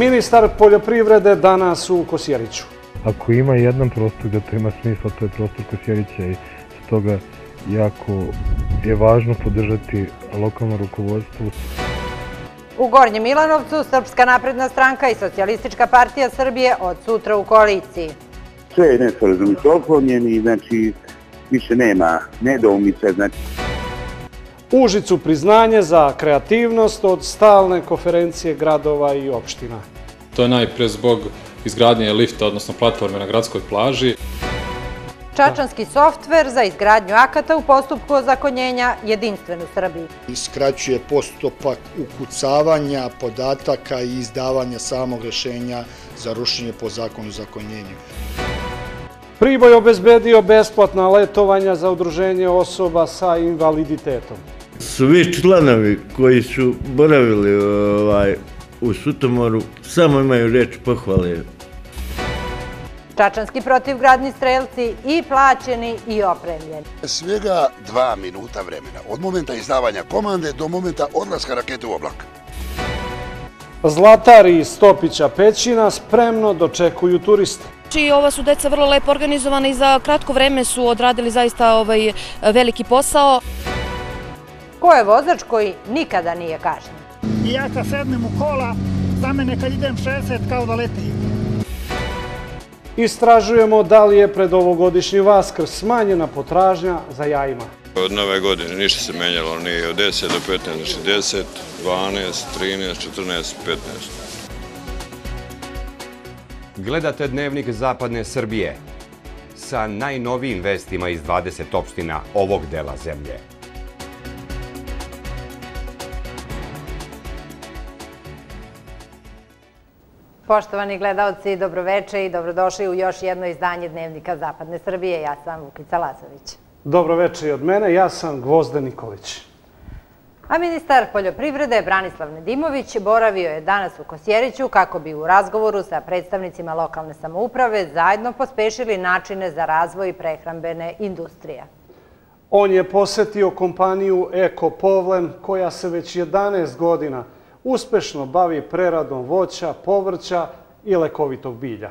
Ministar poljoprivrede danas u Kosjeriću. Ako ima jedan prostor da to ima smisla, to je prostor Kosjerića i stoga jako je važno podržati lokalno rukovodstvo. U Gornjem Milanovcu Srpska napredna stranka i Socijalistička partija Srbije od sutra u koaliciji. Sve je nesporazumite otklonjeni, znači više nema nedoumice. U Užicu priznanje za kreativnost od stalne konferencije gradova i opština. To je najpre zbog izgradnje lifta, odnosno platforme na gradskoj plaži. Čačanski softver za izgradnju akata u postupku ozakonjenja jedinstven u Srbiji. Skraćuje postupak ukucavanja podataka i izdavanja samog rešenja za rušenje po zakonu o ozakonjenju. Priboj obezbedio besplatna letovanja za udruženje osoba sa invaliditetom. Svi članovi koji su boravili u Sutomoru samo imaju reč pohvale. Čačanski protivgradni strelci i plaćeni i opremljeni. Svega 2 minuta vremena, od momenta izdavanja komande do momenta odlaska rakete u oblak. Zlatar iz Topića Pećina spremno dočekuju turiste. Ova su deca vrlo lepo organizovana i za kratko vreme su odradili zaista veliki posao. Ko je vozač koji nikada nije kažnjen? I ja kad sednem u kola, za mene kad idem 60 kao da leti. Istražujemo da li je pred ovogodišnji Vaskrs smanjena potražnja za jajima. Od nove godine ništa se menjalo, ni od 10 do 15, znači 10, 12, 13, 14, 15. Gledate Dnevnik Zapadne Srbije sa najnovijim vestima iz 20 opština ovog dela zemlje. Poštovani gledalci, dobroveče i dobrodošli u još jedno izdanje Dnevnika Zapadne Srbije. Ja sam Vukica Lazović. Dobroveče i od mene, ja sam Gvozden Nikolić. A ministar poljoprivrede Branislav Nedimović boravio je danas u Kosjeriću kako bi u razgovoru sa predstavnicima lokalne samouprave zajedno pospešili načine za razvoj prehrambene industrije. On je posetio kompaniju Eko Povlen koja se već 11 godina uspešno bavi preradom voća, povrća i lekovitog bilja.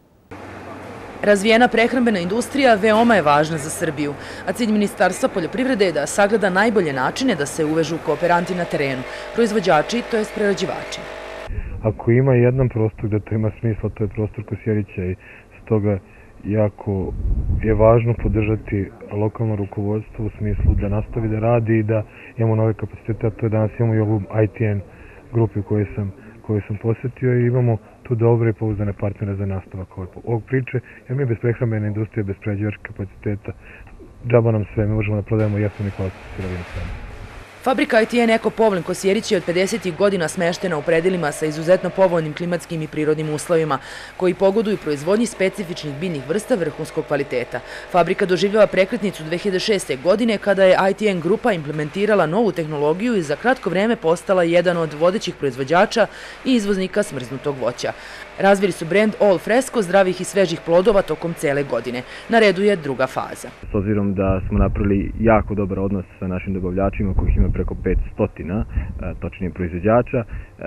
Razvijena prehrambena industrija veoma je važna za Srbiju, a cilj Ministarstva poljoprivrede je da sagleda najbolje načine da se uvežu kooperanti na terenu, proizvođači, to jest prerađivači. Ako ima jedan prostor da to ima smisla, to je prostor Kosjerića i stoga jako je važno podržati lokalno rukovodstvo u smislu da nastavi da radi i da imamo nove kapacitete, a to je danas imamo i ovu ITN grupi koju sam posetio i imamo tu dobre i pouzdane partnere za nastavak ovog priče, jer mi bez prehrambene industrije, bez prerađivačkih kapaciteta, džaba nam sve, mi možemo da prodajemo jeftinu i kvalitetnu sirovinu svemu. Fabrika ITN Eko Povlen Kosjerić je od 50. godina smeštena u predelima sa izuzetno povoljnim klimatskim i prirodnim uslovima, koji pogoduju proizvodnji specifičnih biljnih vrsta vrhunskog kvaliteta. Fabrika doživljava prekretnicu 2006. godine kada je ITN grupa implementirala novu tehnologiju i za kratko vreme postala jedan od vodećih proizvođača i izvoznika smrznutog voća. Razvili su brend All Fresco zdravih i svežih plodova tokom cele godine. Na redu je druga faza. S obzirom da smo napravili jako dobar odnos sa našim dobavljačima, kojih ima preko 500, točnije proizvođača,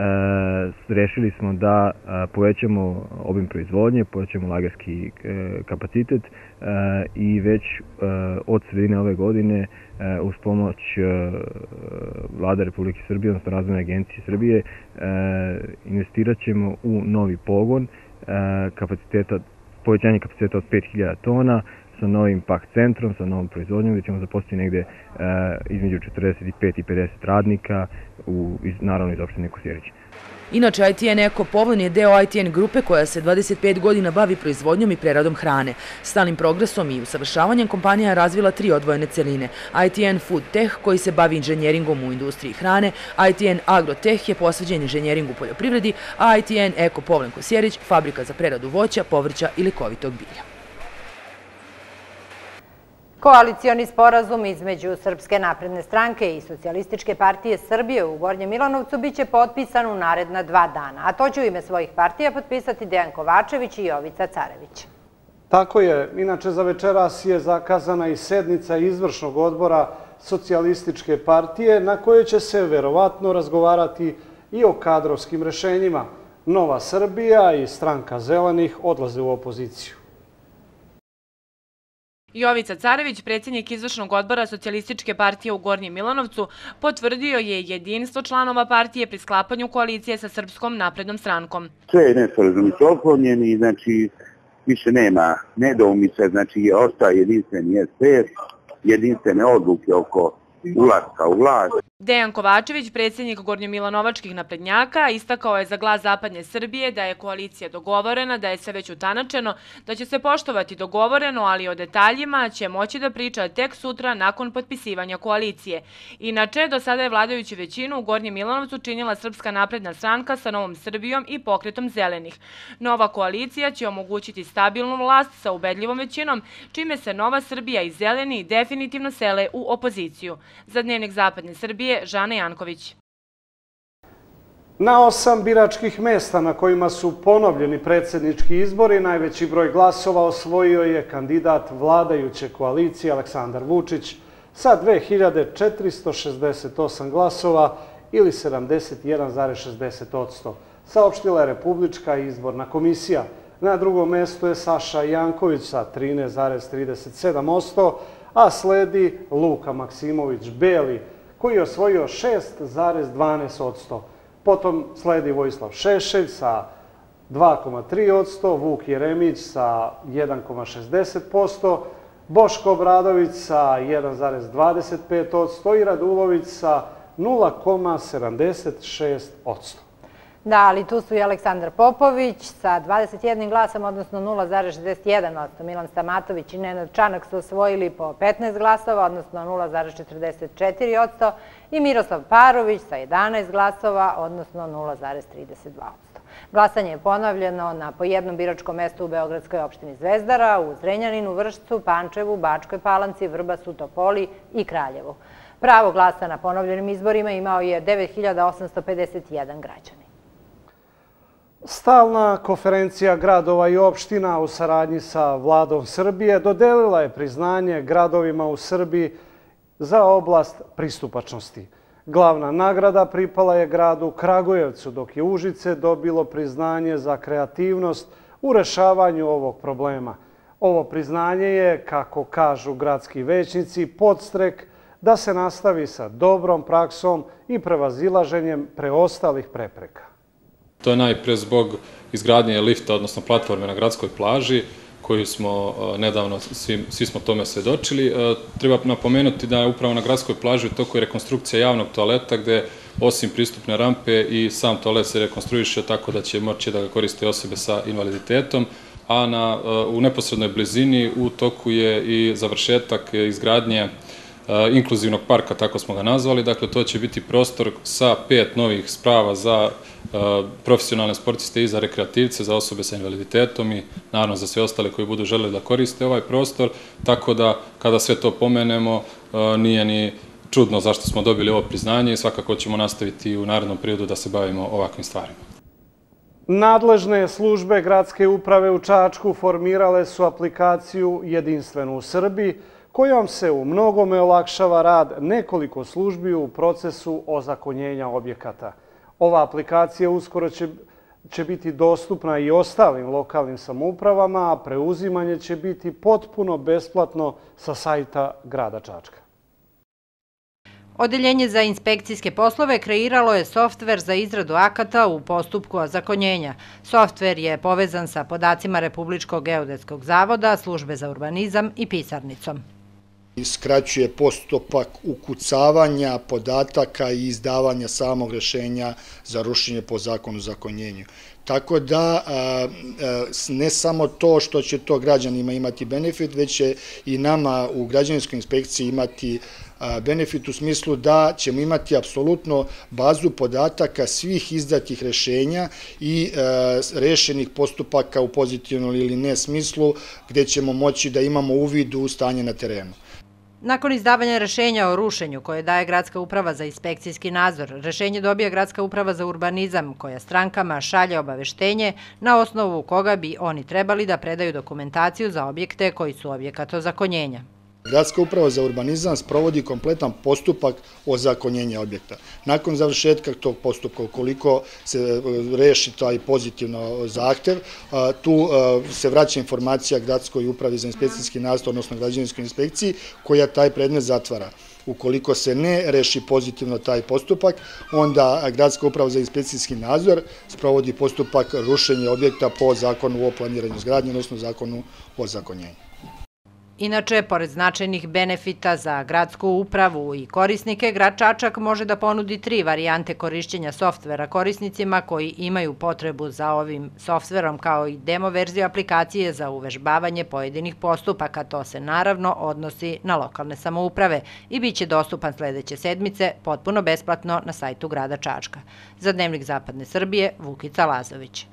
rešili smo da povećamo obim proizvodnje, povećamo lagerski kapacitet i već od sredine ove godine uz pomoć Vlade Republike Srbije, odnosno Razvojne agencije Srbije, investirat ćemo u novi pogon povećanje kapaciteta od 5000 tona sa novim pak centrom, sa novom proizvodnjom, gdje ćemo zaposliti negde između 45 i 50 radnika, naravno iz opštine Kosjerić. Inače, ITN Eko Povlen je deo ITN grupe koja se 25 godina bavi proizvodnjom i preradom hrane. Stalnim progresom i usavršavanjem kompanija je razvila 3 odvojene celine. ITN Food Tech koji se bavi inženjeringom u industriji hrane, ITN Agrotech je posveđen inženjeringu u poljoprivredi, a ITN Eko Povlen Kosjerić fabrika za preradu voća, povrća i lekovitog bilja. Koalicioni sporazum između Srpske napredne stranke i Socijalističke partije Srbije u Gornjem Milanovcu biće potpisan u naredna 2 dana, a to će u ime svojih partija potpisati Dejan Kovačević i Jovica Carević. Tako je. Inače, za večeras je zakazana i sednica izvršnog odbora Socijalističke partije na kojoj će se verovatno razgovarati i o kadrovskim rešenjima. Nova Srbija i stranka Zelenih odlaze u opoziciju. Jovica Carević, predsjednik izvršnog odbora Socijalističke partije u Gornjem Milanovcu, potvrdio je jedinstvo članova partije pri sklapanju koalicije sa Srpskom naprednom strankom. Sve je nesporazumi su otklonjeni, znači više nema nedoumice, znači ostaje jedinstveni SPS, jedinstvene odluke oko ulaska u vlast. Dejan Kovačević, predsjednik gornjomilanovačkih naprednjaka, istakao je za Glas Zapadne Srbije da je koalicija dogovorena, da je sve već utanačeno, da će se poštovati dogovoreno, ali o detaljima će moći da priča tek sutra nakon potpisivanja koalicije. Inače, do sada je vladajuću većinu u Gornjem Milanovcu činila Srpska napredna stranka sa Novom Srbijom i Pokretom zelenih. Nova koalicija će omogućiti stabilnu vlast sa ubedljivom većinom, čime se Nova Srbija i zeleni definitivno sele u opoziciju. Za Dnevnik Zapadne Srbije, Žana Janković. Na 8 biračkih mesta na kojima su ponovljeni predsjednički izbori, najveći broj glasova osvojio je kandidat vladajuće koalicije Aleksandar Vučić sa 2468 glasova ili 71,60%, saopštila je Republička izborna komisija. Na drugom mestu je Saša Janković sa 13,37%, a sledi Luka Maksimović Beli, koji je osvojio 6,12%. Potom sledi Vojislav Šešelj sa 2,3%, Vuk Jeremić sa 1,60%, Boško Obradović sa 1,25% i Radulović sa 0,76%. Da, ali tu su i Aleksandar Popović sa 21 glasom, odnosno 0,61%. Milan Stamatović i Nenad Čanak su osvojili po 15 glasova, odnosno 0,44%. I Miroslav Parović sa 11 glasova, odnosno 0,32%. Glasanje je ponovljeno na po jednom biračkom mestu u Beogradskoj opštini Zvezdara, u Zrenjaninu, Vršcu, Pančevu, Bačkoj Palanci, Vrbasu, Topoli i Kraljevu. Pravo glasa na ponovljenim izborima imao je 9851 građanin. Stalna konferencija gradova i opština u saradnji sa Vladom Srbije dodelila je priznanje gradovima u Srbiji za oblast pristupačnosti. Glavna nagrada pripala je gradu Kragujevcu, dok je Užice dobilo priznanje za kreativnost u rešavanju ovog problema. Ovo priznanje je, kako kažu gradski većnici, podstrek da se nastavi sa dobrom praksom i prevazilaženjem preostalih prepreka. To je najpre zbog izgradnje lifta, odnosno platforme na gradskoj plaži, koju smo nedavno, svi smo tome svedočili. Treba napomenuti da je upravo na gradskoj plaži u toku rekonstrukcija javnog toaleta, gde osim pristupne rampe i sam toalet se rekonstruiše tako da će moći da ga koriste osobe sa invaliditetom, a u neposrednoj blizini u toku je i završetak izgradnje inkluzivnog parka, tako smo ga nazvali. Dakle, to će biti prostor sa 5 novih sprava za profesionalne sportiste i za rekreativce, za osobe sa invaliditetom i naravno za sve ostale koji budu želeli da koriste ovaj prostor. Tako da, kada sve to pomenemo, nije ni čudno zašto smo dobili ovo priznanje i svakako ćemo nastaviti u narednom periodu da se bavimo ovakvim stvarima. Nadležne službe gradske uprave u Čačku formirale su aplikaciju Jedinstvenu u Srbiji, kojom se u mnogome olakšava rad nekoliko službi u procesu ozakonjenja objekata. Ova aplikacija uskoro će biti dostupna i ostalim lokalnim samoupravama, a preuzimanje će biti potpuno besplatno sa sajta grada Čačka. Odeljenje za inspekcijske poslove kreiralo je softver za izradu akata u postupku ozakonjenja. Softver je povezan sa podacima Republičkog geodetskog zavoda, službe za urbanizam i pisarnicom. Skraćuje postupak ukucavanja podataka i izdavanja samog rešenja za rušenje po zakonu o ozakonjenju. Tako da ne samo to što će to građanima imati benefit, već će i nama u građevinskoj inspekciji imati benefit u smislu da ćemo imati apsolutno bazu podataka svih izdatih rešenja i rešenih postupaka u pozitivnom ili ne smislu, gde ćemo moći da imamo uvid u stanje na terenu. Nakon izdavanja rešenja o rušenju koje daje Gradska uprava za inspekcijski nadzor, rešenje dobija Gradska uprava za urbanizam koja strankama šalje obaveštenje na osnovu koga bi oni trebali da predaju dokumentaciju za objekte koji su objekat ozakonjenja. Gradska uprava za urbanizam sprovodi kompletan postupak ozakonjenja objekta. Nakon završetka tog postupka, ukoliko se reši taj pozitivno zahtev, tu se vraća informacija Gradskoj upravi za inspekcijski nadzor, odnosno građevinskoj inspekciji, koja taj predmet zatvara. Ukoliko se ne reši pozitivno taj postupak, onda Gradska uprava za inspekcijski nadzor sprovodi postupak rušenja objekta po zakonu o planiranju izgradnje, odnosno zakonu o ozakonjenju. Inače, pored značajnih benefita za gradsku upravu i korisnike, grad Čačak može da ponudi 3 varijante korišćenja softvera korisnicima koji imaju potrebu za ovim softverom, kao i demo verziju aplikacije za uvežbavanje pojedinih postupaka. To se naravno odnosi na lokalne samouprave i bit će dostupan sledeće sedmice potpuno besplatno na sajtu grada Čačka. Za Dnevnik Zapadne Srbije, Vukica Lazović.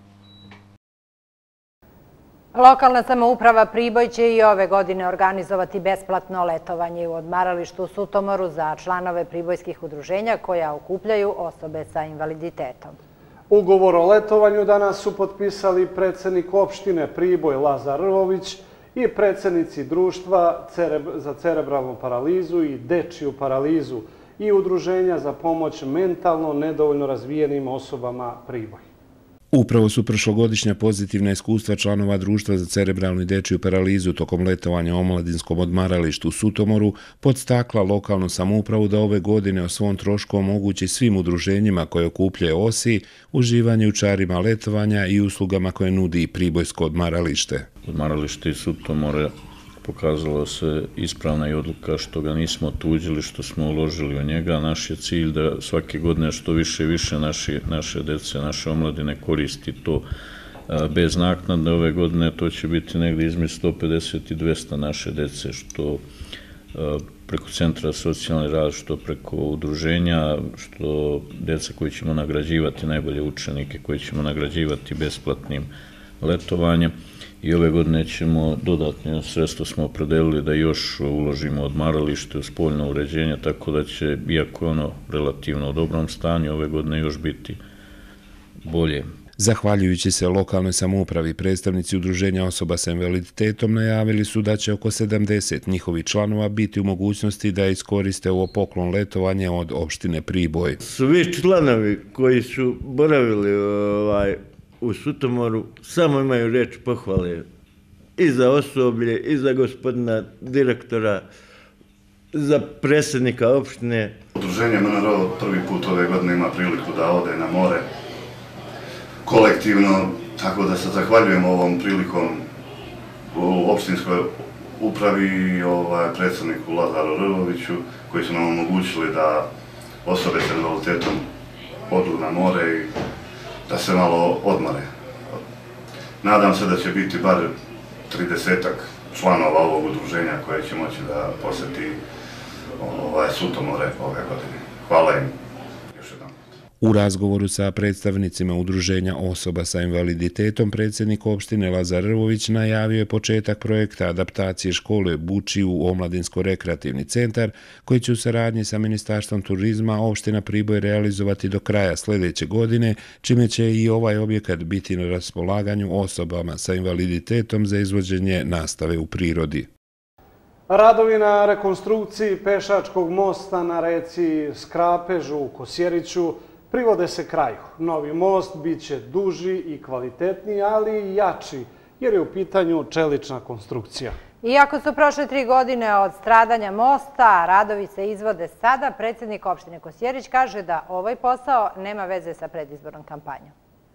Lokalna samouprava Priboj će i ove godine organizovati besplatno letovanje u odmaralištu u Sutomoru za članove pribojskih udruženja koja okupljaju osobe sa invaliditetom. Ugovor o letovanju danas su potpisali predsjednik opštine Priboj Lazar Rvović i predsjednici društva za cerebralnu paralizu i dečiju paralizu i udruženja za pomoć mentalno nedovoljno razvijenim osobama Priboj. Upravo su prošlogodišnja pozitivna iskustva članova društva za cerebralnu i dečiju paralizu tokom letovanja u omladinskom odmaralištu u Sutomoru podstakla lokalnu samoupravu da ove godine o svom trošku omogući svim udruženjima koje okupljaju OSI uživanje u čarima letovanja i uslugama koje nudi Pribojsko odmaralište. Odmaralište iz Sutomora pokazalo se ispravna i odluka što ga nismo otuđili, što smo uložili u njega. Naš je cilj da svake godine što više i više naše dece, naše omladine koristi to bez naknade. Ove godine to će biti negdje između 150 i 200 naše dece, što preko centra socijalni rad, što preko udruženja, što dece koji ćemo nagrađivati, najbolje učenike koji ćemo nagrađivati besplatnim letovanjem. I ove godine ćemo dodatno sredstvo smo opredelili da još uložimo odmaralište u spoljno uređenje, tako da će, iako je ono relativno u dobrom stanju, ove godine još biti bolje. Zahvaljujući se lokalnoj samoupravi, predstavnici udruženja osoba sa invaliditetom najavili su da će oko 70 njihovih članova biti u mogućnosti da iskoriste ovo poklon letovanje od opštine Priboj. Svi članovi koji su boravili u Sutomoru samo imaju reč pohvale i za osoblje, i za gospodina direktora, za predsjednika opštine. Udruženje MNRO prvi put ove godine ima priliku da ode na more kolektivno, tako da se zahvaljujem ovom prilikom u opštinskoj upravi i predsjedniku Lazaru Rvoviću koji su nam omogućili da osobe sa invaliditetom odu na more i da se malo odmore. Nadam se da će biti bar 30-ak članova ovog udruženja koje će moći da posjeti Sutomore ove godine. Hvala im još jednom. U razgovoru sa predstavnicima udruženja osoba sa invaliditetom, predsjednik opštine Lazar Rvović najavio je početak projekta adaptacije škole Buči u Omladinsko-rekreativni centar, koji će u saradnji sa Ministarstvom turizma opština Priboj realizovati do kraja sljedeće godine, čime će i ovaj objekat biti na raspolaganju osobama sa invaliditetom za izvođenje nastave u prirodi. Radovi na rekonstrukciji pešačkog mosta na reci Skrapežu u Kosjeriću privode se kraju. Novi most bit će duži i kvalitetniji, ali i jači, jer je u pitanju čelična konstrukcija. Iako su prošle 3 godine od stradanja mosta, radovi se izvode sada, predsjednik opštine Kosjerić kaže da ovaj posao nema veze sa predizbornom kampanjom.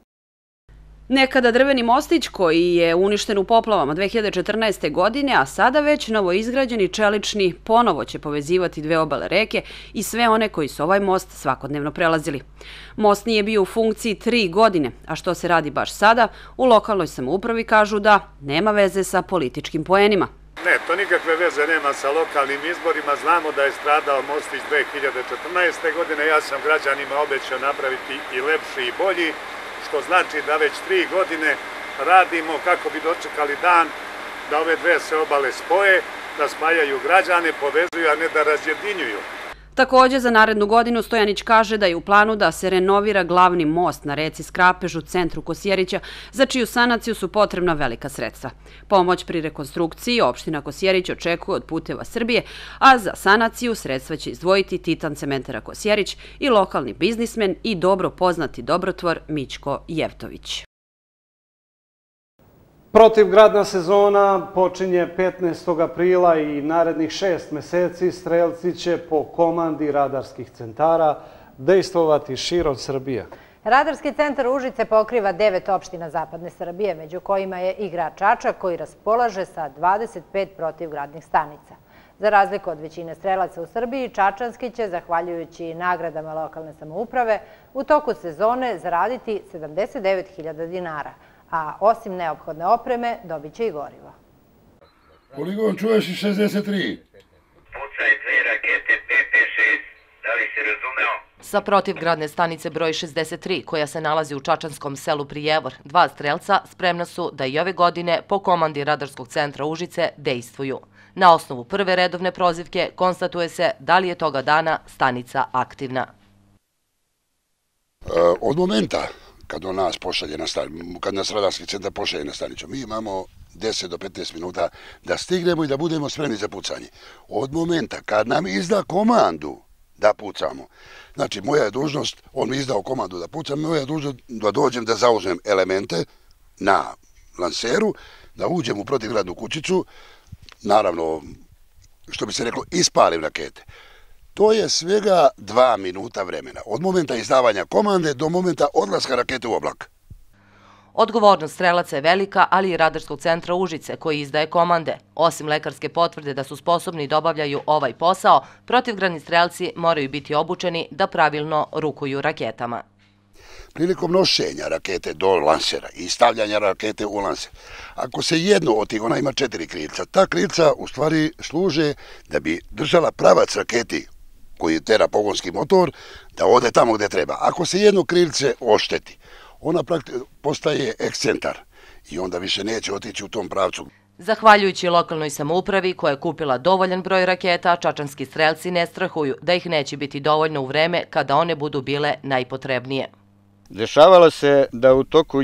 Nekada drveni mostić koji je uništen u poplavama 2014. godine, a sada već novoizgrađeni čelični ponovo će povezivati dve obale reke i sve one koji su ovaj most svakodnevno prelazili. Most nije bio u funkciji 3 godine, a što se radi baš sada, u lokalnoj samoupravi kažu da nema veze sa političkim poenima. Ne, to nikakve veze nema sa lokalnim izborima. Znamo da je stradao mostić 2014. godine. Ja sam građanima obećao napraviti i lepši i bolji, što znači da već 3 godine radimo kako bi dočekali dan da ove dve se obale spoje, da spajaju građane, povezuju, a ne da razjedinjuju. Takođe, za narednu godinu Stojanić kaže da je u planu da se renovira glavni most na reci Skrapež u centru Kosjerića, za čiju sanaciju su potrebna velika sredstva. Pomoć pri rekonstrukciji opština Kosjerić očekuje od Puteva Srbije, a za sanaciju sredstva će izdvojiti Titan cementara Kosjerić i lokalni biznismen i dobro poznati dobrotvor Mićko Jevtović. Protivgradna sezona počinje 15. aprila i narednih 6 meseci strelci će po komandi radarskih centara dejstvovati širom Srbije. Radarski centar Užice pokriva 9 opština zapadne Srbije, među kojima je i grad Čačak koji raspolaže sa 25 protivgradnih stanica. Za razliku od većine strelaca u Srbiji, Čačanski će, zahvaljujući nagradama lokalne samouprave, u toku sezone zaraditi 79.000 dinara. A osim neophodne opreme, dobit će i gorivo. Poligon čuješ i 63. Pucaj 2 rakete PP-6, da li si razumeo? Sa protivgradne stanice broj 63, koja se nalazi u čačanskom selu Prijevor, 2 strelca spremna su da i ove godine po komandi Radarskog centra Užice dejstvuju. Na osnovu prve redovne prozivke konstatuje se da li je toga dana stanica aktivna. Od momenta kad on nas pošalje na stanicu, kad nas Radarski centar pošalje na stanicu, mi imamo 10 do 15 minuta da stignemo i da budemo spremni za pucanje. Od momenta kad nam izda komandu da pucamo, znači moja je dužnost, on mi izdao komandu da pucam, moja je dužnost da dođem da zauzmem elemente na lanseru, da uđem u protivgradnu kućicu, naravno, što bi se reklo, ispalim rakete. To je svega 2 minuta vremena, od momenta izdavanja komande do momenta odlaska rakete u oblak. Odgovornost strelaca je velika, ali i Radarskog centra Užice koji izdaje komande. Osim lekarske potvrde da su sposobni da obavljaju ovaj posao, protivgradni strelci moraju biti obučeni da pravilno rukuju raketama. Prilikom nošenja rakete do lansera i stavljanja rakete u lanser, ako se jedno od tih, ona ima 4 krilca, ta krilca u stvari služe da bi držala pravac raketi koji tera pogonski motor, da ode tamo gde treba. Ako se jedno krilce ošteti, ona postaje ekscentar i onda više neće otići u tom pravcu. Zahvaljujući lokalnoj samoupravi koja je kupila dovoljan broj raketa, čačanski strelci ne strahuju da ih neće biti dovoljno u vreme kada one budu bile najpotrebnije. Dešavalo se da u toku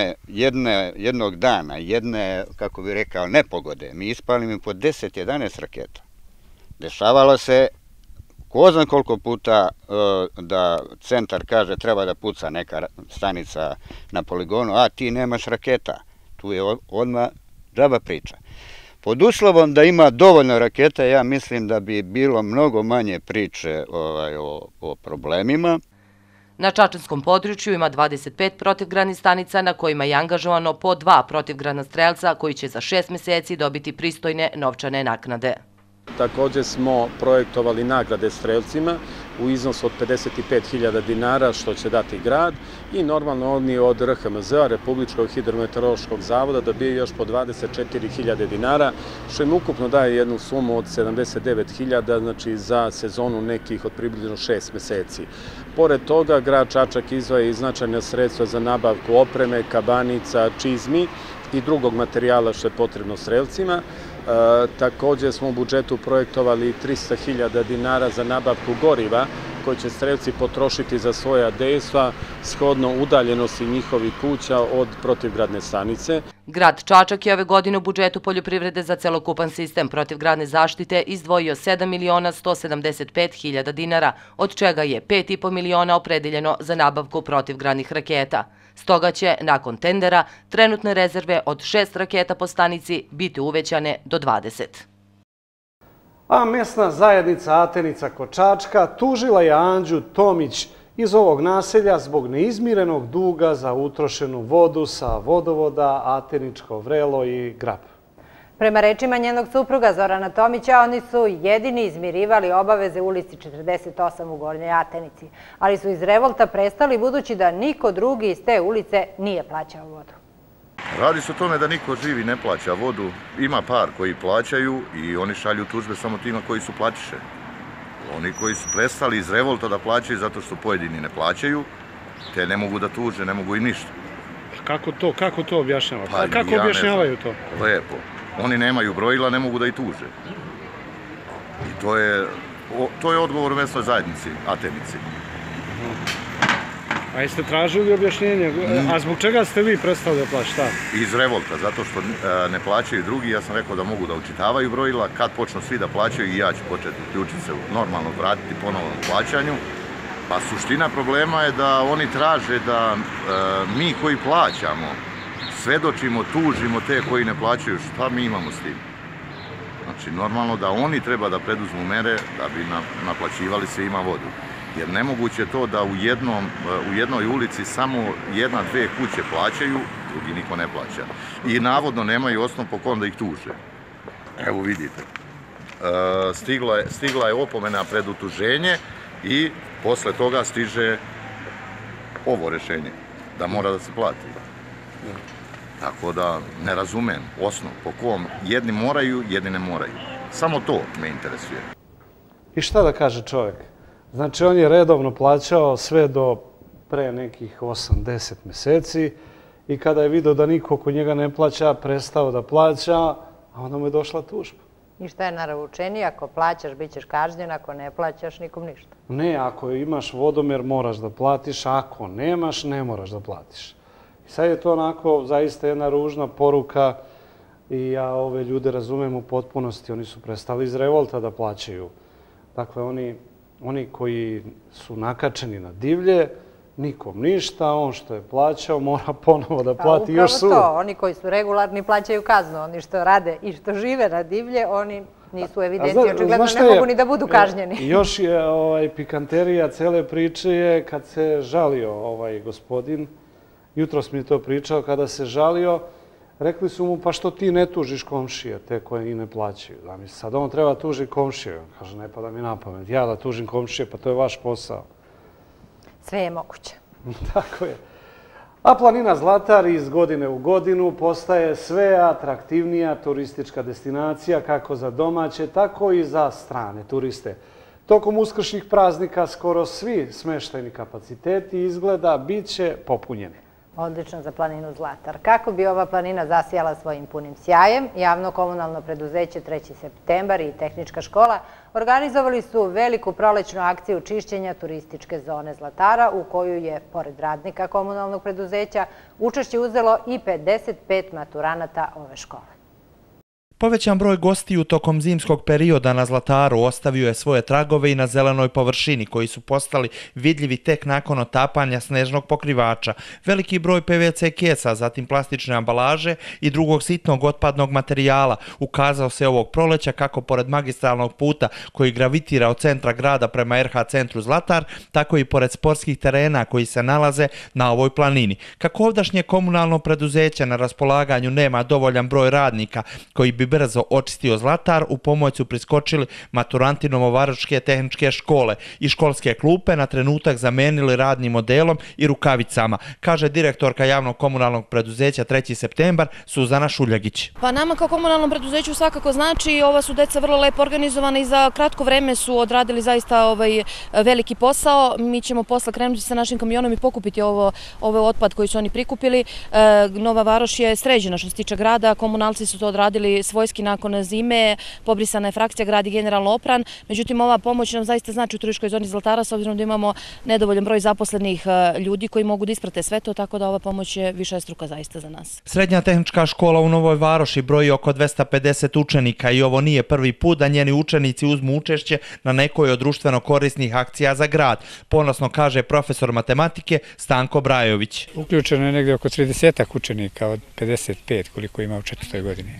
jednog dana, jedne, kako bih rekao, nepogode, mi ispalimo po 10-11 raketa. Dešavalo se ko zna koliko puta da centar kaže treba da puca neka stanica na poligonu, a ti nemaš raketa. Tu je odmah džaba priča. Pod uslovom da ima dovoljno raketa, ja mislim da bi bilo mnogo manje priče o problemima. Na čačanskom području ima 25 protivgradnih stanica na kojima je angažovano po 2 protivgradna strelca koji će za 6 meseci dobiti pristojne novčane naknade. Također smo projektovali nagrade strelcima u iznosu od 55.000 dinara što će dati grad i normalno oni od RHMZ-a, Republičkog hidrometeorološkog zavoda, dobije još po 24.000 dinara, što im ukupno daje jednu sumu od 79.000, znači za sezonu nekih od približno 6 meseci. Pored toga, grad Čačak izdvaja i značajna sredstva za nabavku opreme, kabanica, čizmi i drugog materijala što je potrebno strelcima. Također smo u budžetu projektovali 300.000 dinara za nabavku goriva koje će strelci potrošiti za svoja dejstva shodno udaljenosti njihovih kuća od protivgradne stanice. Grad Čačak je ove godine u budžetu poljoprivrede za celokupan sistem protivgradne zaštite izdvojio 7.175.000 dinara, od čega je 5,5 miliona opredeljeno za nabavku protivgradnih raketa. Stoga će, nakon tendera, trenutne rezerve od 6 raketa po stanici biti uvećane do 20. A mesna zajednica Atenica kod Čačka tužila je Anđu Tomić iz ovog naselja zbog neizmirenog duga za utrošenu vodu sa vodovoda Ateničko Vrelo i Grab. Prema rečima njenog supruga Zorana Tomića, oni su jedini izmirivali obaveze ulici 48 u Gornjoj Atenici, ali su iz revolta prestali budući da niko drugi iz te ulice nije plaćao vodu. Radi se o tome da niko živi ne plaća vodu, ima par koji plaćaju i oni šalju tužbe samo tima koji su platiše. Oni koji su prestali iz revolta da plaćaju zato što pojedini ne plaćaju, te ne mogu da tuže, ne mogu i ništa. Kako to objašnjavaju? Kako objašnjavaju to? Lepo. Oni nemaju brojila, ne mogu da i tuže. I to je To je odgovor u mesnoj zajednici, Atenici. A jeste tražili objašnjenje? A zbog čega ste vi prestali da plaćate? Iz revolta, zato što ne plaćaju drugi. Ja sam rekao da mogu da učitavaju brojila. Kad počnu svi da plaćaju, i ja ću početi uključiti se normalno, vratiti ponovno u plaćanju. Pa suština problema je da oni traže da mi koji plaćamo svedočimo, tužimo te koji ne plaćaju. Šta mi imamo s tim? Znači, normalno da oni treba da preduzmu mere da bi naplaćivali svima vodu. Jer nemoguće je to da u jednoj ulici samo 1-2 kuće plaćaju, drugi niko ne plaća. I navodno nemaju osnov po kom da ih tuže. Evo vidite. Stigla je opomena pred utuženje i posle toga stiže ovo rešenje, da mora da se plati. Tako da ne razumem osnov po kom jedni moraju, jedni ne moraju. Samo to me interesuje. I šta da kaže čovjek? Znači, on je redovno plaćao sve do pre nekih 8-10 meseci i kada je vidio da niko kod njega ne plaća, prestao da plaća, a onda mu je došla tužba. I šta je naravoučenije? Ako plaćaš, bit ćeš kažnjen, ako ne plaćaš, nikom ništa. Ne, ako imaš vodomer, moraš da platiš, ako nemaš, ne moraš da platiš. I sad je to onako zaista jedna ružna poruka i ja ove ljude razumem u potpunosti. Oni su prestali iz revolta da plaćaju. Dakle, oni koji su nakačeni na divlje, nikom ništa, on što je plaćao mora ponovo da plati još sud. Upravo to, oni koji su regularni plaćaju kaznu, oni što rade i što žive na divlje, oni nisu u evidenciji, očigledno ne mogu ni da budu kažnjeni. Još je pikanterija cele priče je kad se žalio ovaj gospodin, jutros mi je to pričao, kada se žalio, rekli su mu, pa što ti ne tužiš komšije, te koje i ne plaćaju. Sad on treba tuži komšije. Kaže, ne pada mi na pamet. Ja da tužim komšije, pa to je vaš posao. Sve je moguće. Tako je. A planina Zlatar iz godine u godinu postaje sve atraktivnija turistička destinacija kako za domaće, tako i za strane turiste. Tokom uskršnjih praznika skoro svi smeštajni kapaciteti izgleda bit će popunjeni. Odlično za planinu Zlatar. Kako bi ova planina zasijala svojim punim sjajem, javno komunalno preduzeće 3. septembar i tehnička škola organizovali su veliku prolećnu akciju čišćenja turističke zone Zlatara u koju je, pored radnika komunalnog preduzeća, učešće uzelo i 55 maturanata ove škole. Povećan broj gostiju tokom zimskog perioda na Zlataru ostavio je svoje tragove i na zelenoj površini, koji su postali vidljivi tek nakon otapanja snežnog pokrivača. Veliki broj PVC kesa, zatim plastične ambalaže i drugog sitnog otpadnog materijala ukazao se ovog proleća kako pored magistralnog puta koji gravitira od centra grada prema RH centru Zlatar, tako i pored sportskih terena koji se nalaze na ovoj planini. Kako ovdašnje komunalno preduzeće na raspolaganju nema dovoljan broj radnika koji bi brzo očistio Zlatar, u pomoć su priskočili maturanti Novovaroške tehničke škole i školske klupe na trenutak zamenili radnim modelom i rukavicama, kaže direktorka javnog komunalnog preduzeća 3. septembar Suzana Šuljagić. Pa nama kao komunalnom preduzeću svakako znači, ova su deca vrlo lepo organizovana i za kratko vreme su odradili zaista veliki posao. Mi ćemo posle krenuti sa našim kamionom i pokupiti ovaj otpad koji su oni prikupili. Nova Varoš je sređena što se tiče grada, komunalci su to odradili svojski nakon zime, pobrisana je frakcija, grad je generalno opran, međutim ova pomoć nam zaista znači u turističkoj zoni Zlatara s obzirom da imamo nedovoljan broj zaposlenih ljudi koji mogu da isprate sve to, tako da ova pomoć je višestruka zaista za nas. Srednja tehnička škola u Novoj Varoši broji oko 250 učenika i ovo nije prvi put da njeni učenici uzmu učešće na nekoj od društveno korisnih akcija za grad, ponosno kaže profesor matematike Stanko Brajović. Uključeno je negdje oko 30 učenika od 55 koliko ima u 4. godini.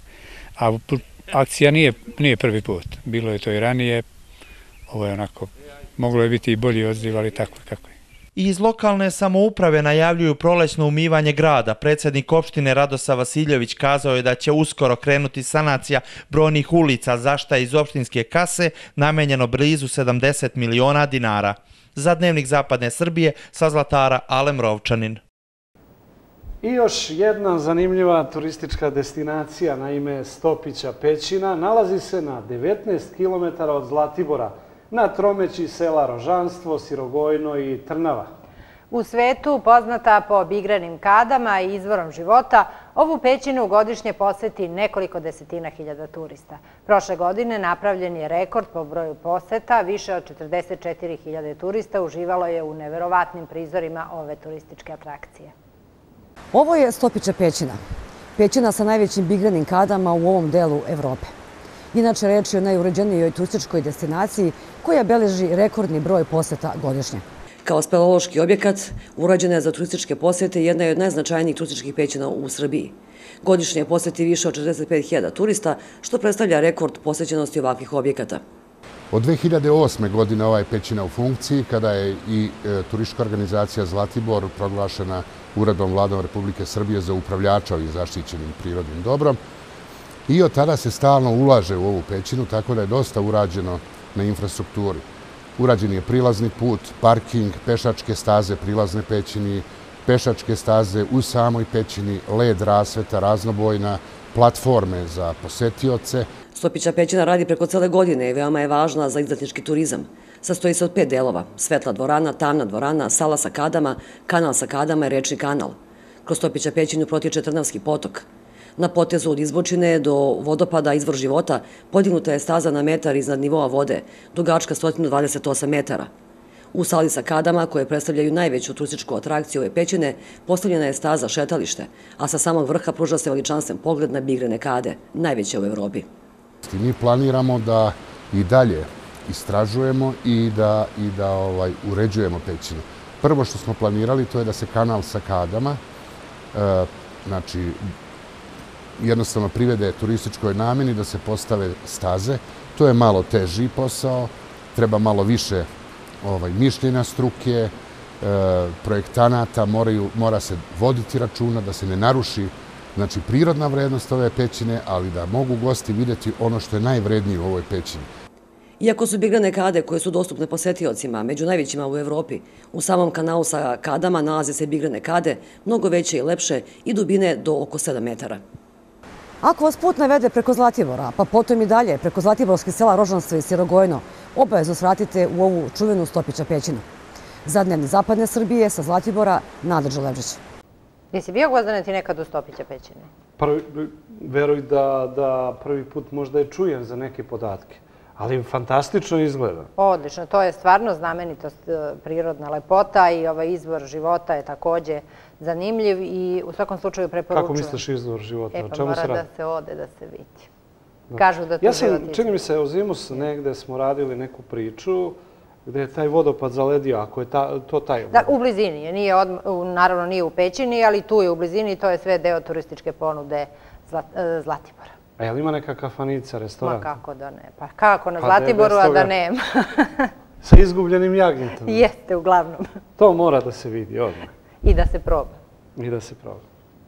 A akcija nije prvi put. Bilo je to i ranije. Ovo je onako, moglo je biti i bolji odziv, ali tako je kako je. I iz lokalne samouprave najavljuju prolećno umivanje grada. Predsjednik opštine Radosa Vasiljević kazao je da će uskoro krenuti sanacija brojnih ulica, za šta je iz opštinske kase namenjeno blizu 70 miliona dinara. Za Dnevnik Zapadne Srbije sa Zlatara Alem Rovčanin. I još jedna zanimljiva turistička destinacija na ime Stopića Pećina nalazi se na 19 km od Zlatibora, na tromeći sela Rožanstvo, Sirogojno i Trnava. U svetu, poznata po igranim kadama i izvorom života, Ovu pećinu godišnje poseti nekoliko desetina hiljada turista. Prošle godine napravljen je rekord po broju poseta, više od 44.000 turista uživalo je u neverovatnim prizorima ove turističke atrakcije. Ovo je Stopića pećina. Pećina sa najvećim bigrenim kadama u ovom delu Evrope. Inače, reč je o najuređenijoj turističkoj destinaciji koja beleži rekordni broj poseta godišnje. Kao speleološki objekat, urađena je za turističke posete jedna je od najznačajnijih turističkih pećina u Srbiji. Godišnje poseti više od 45.000 turista, što predstavlja rekord posećenosti ovakvih objekata. Od 2008. godine ova je pećina u funkciji, kada je i turistička organizacija Zlatibor proglašena uredbom Vladom Republike Srbije za upravljača ovim zaštićenim prirodnim dobrom. I od tada se stalno ulaže u ovu pećinu, tako da je dosta urađeno na infrastrukturi. Urađen je prilazni put, parking, pešačke staze, prilazne pećini, pešačke staze u samoj pećini, led rasveta, raznobojna, platforme za posetioce. Stopića pećina radi preko cele godine i veoma je važna za izletnički turizam. Sastoji se od 5 delova: svetla dvorana, tamna dvorana, sala sa kadama, kanal sa kadama i rečni kanal. Kroz Stopića pećinu protiče Trnavski potok. Na potezu od izbočine do vodopada Izvor života podignuta je staza na metar iznad nivoa vode, dugačka 128 metara. U sali sa kadama, koje predstavljaju najveću turističku atrakciju ove pećine, postavljena je staza šetalište, a sa samog vrha pruža se veličanstven pogled na bigrene kade, najveće u Evropi. Mi planiramo da i dalje istražujemo i da uređujemo pećinu. Prvo što smo planirali to je da se kanal sa kadama, znači jednostavno privede turističkoj namjeni, da se postave staze. To je malo teži posao, treba malo više mišljenja struke, projektanata, mora se voditi računa da se ne naruši prirodna vrednost ove pećine, ali da mogu gosti vidjeti ono što je najvrednije u ovoj pećini. Iako su bigrane kade koje su dostupne posetiocima među najvećima u Evropi, u samom kanalu sa kadama nalaze se bigrane kade, mnogo veće i lepše i dubine do oko 7 metara. Ako vas put navede preko Zlatibora, pa potom i dalje preko zlatiborskih sela Rožanstvo i Sirogojno, obavezno svratite u ovu čuvenu Stopića pećinu. Za Dnevnik zapadne Srbije sa Zlatibora, Nada Đeleđić. Jesi bio Gvozdane ti nekad u Stopića pećine? Veruj da prvi put možda je čujem za neke podatke, ali fantastično izgleda. Odlično, to je stvarno znamenitost, prirodna lepota i ovaj izvor života je također zanimljiv i u svakom slučaju preporučujem. Kako misliš izvor života? O čemu se radi? Mora da se ode, da se vidi. Kažu da tu život izgleda. Čini mi se, u Zimus negde smo radili neku priču gde je taj vodopad zaledio, ako je to taj vodopad. Da, u blizini je, naravno nije u pećini, ali tu je u blizini i to je sve deo turističke ponude Zlatibora. A je li ima neka kafanica, restoran? Ma kako da ne, pa kako na Zlatiboru, a da nema. Sa izgubljenim jagnjetom? Jeste, uglavnom. To mora da se vidi odmah. I da se proba. I da se proba.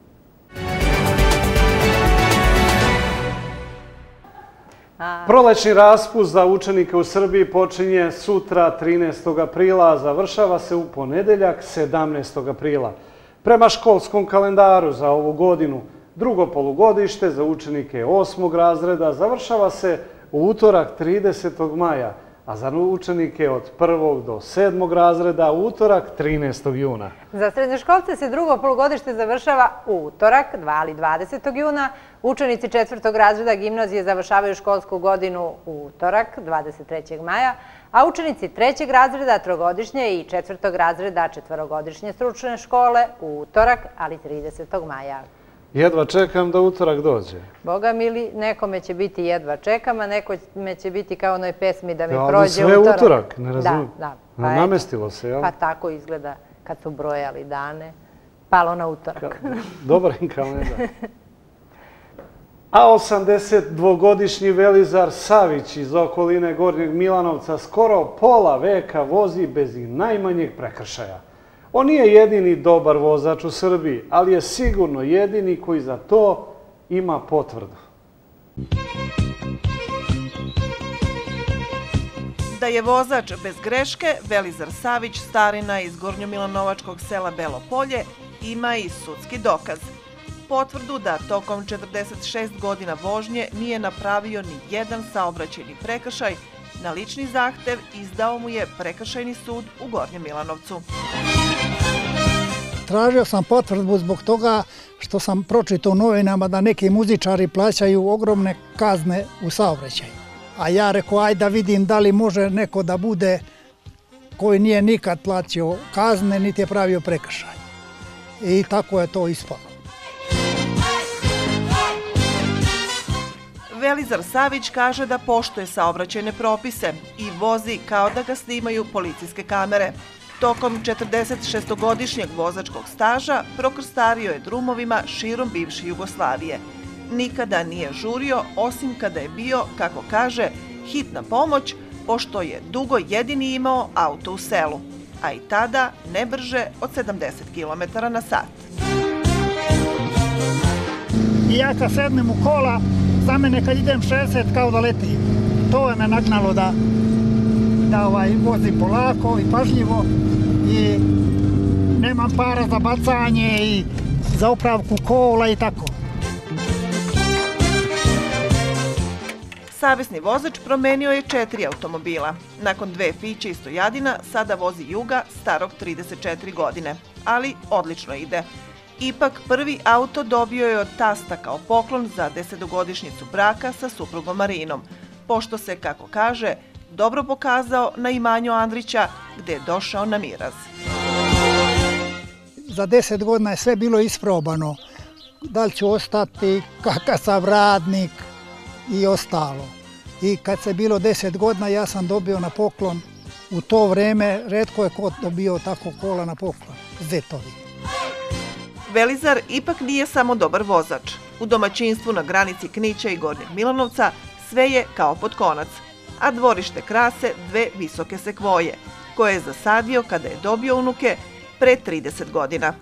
Prolećni raspust za učenike u Srbiji počinje sutra 13. aprila, a završava se u ponedeljak 17. aprila. Prema školskom kalendaru za ovu godinu, drugo polugodište za učenike 8. razreda završava se u utorak 30. maja, a za učenike od 1. do 7. razreda u utorak 13. juna. Za srednjoškolce se drugo polugodište završava u utorak, 20. juna. Učenici 4. razreda gimnazije završavaju školsku godinu u utorak, 23. maja, a učenici 3. razreda trogodišnje i 4. razreda četvorogodišnje stručne škole u utorak, ali 30. maja. Jedva čekam da utorak dođe. Boga mili, nekome će biti jedva čekam, a nekome će biti kao onoj pesmi da mi prođe utorak. Ali sve utorak, ne razumijem. Da. Namestilo se, jel? Pa tako izgleda kad su brojali dane, palo na utorak. Dobar im kalendar. A 82-godišnji Velizar Savić iz okoline Gornjeg Milanovca skoro pola veka vozi bez i najmanjeg prekršaja. On nije jedini dobar vozač u Srbiji, ali je sigurno jedini koji za to ima potvrdu. Da je vozač bez greške, Velizar Savić, starina iz gornjomilanovačkog sela Belo Polje, ima i sudski dokaz. Potvrdu da tokom 46 godina vožnje nije napravio ni jedan saobraćajni prekršaj, na lični zahtev izdao mu je Prekršajni sud u Gornjem Milanovcu. Tražio sam potvrdu zbog toga što sam pročitao u novinama da neki muzičari plaćaju ogromne kazne u saobraćaju. A ja rekao, ajde da vidim da li može neko da bude koji nije nikad plaćao kazne, niti je pravio prekršaj. I tako je to ispalo. Velizar Savić kaže da poštuje saobraćajne propise i vozi kao da ga snimaju policijske kamere. Tokom 46-godišnjeg vozačkog staža prokrstario je drumovima širom bivše Jugoslavije. Nikada nije žurio, osim kada je bio, kako kaže, hitna pomoć, pošto je dugo jedini imao auto u selu, a i tada ne brže od 70 km/h. I ja kad sednem u kola, za mene kad idem 60 kao da letim. To je me nagnalo da vozim polako i pažljivo i nemam para za bacanje i za upravku kola i tako. Savesni vozač promenio je 4 automobila. Nakon 2 Fiće i Stojadina sada vozi Juga starog 34 godine, ali odlično ide. Ipak prvi auto dobio je od tasta kao poklon za 10-godišnjicu braka sa suprugom Marinom, pošto se, kako kaže, dobro pokazao na imanju Andrića, gde je došao na miraz. Za 10 godina je sve bilo isprobano. Da li ću ostati, kakav sam radnik i ostalo. I kad se bilo 10 godina, ja sam dobio na poklon. U to vreme retko je ko dobio tako kola na poklon. Zetovi. Velizar ipak nije samo dobar vozač. U domaćinstvu na granici Knića i Gornjeg Milanovca sve je kao pod konac, a dvorište krase 2 visoke sekvoje, koje je zasadio kada je dobio unuke pre 30 godina.